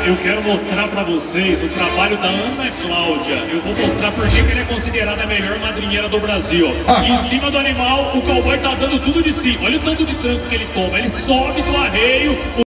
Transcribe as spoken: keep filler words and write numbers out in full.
eu quero mostrar pra vocês o trabalho da Ana Cláudia. Eu vou mostrar por que ele é considerada a melhor madrinheira do Brasil. Ah. Em cima do animal, o cowboy tá dando tudo de si. Olha o tanto de tranco que ele toma. Ele sobe do arreio.